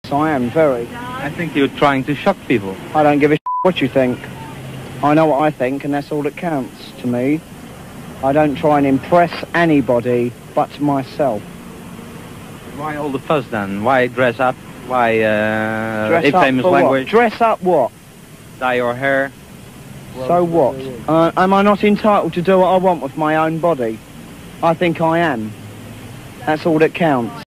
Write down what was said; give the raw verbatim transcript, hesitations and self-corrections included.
I am, very. I think you're trying to shock people. I don't give a what you think. I know what I think, and that's all that counts to me. I don't try and impress anybody but myself. Why all the fuss then? Why dress up? Why uh, Dress a up famous for language? What? Dress up what? Dye your hair? So what? Uh, am I not entitled to do what I want with my own body? I think I am. That's all that counts.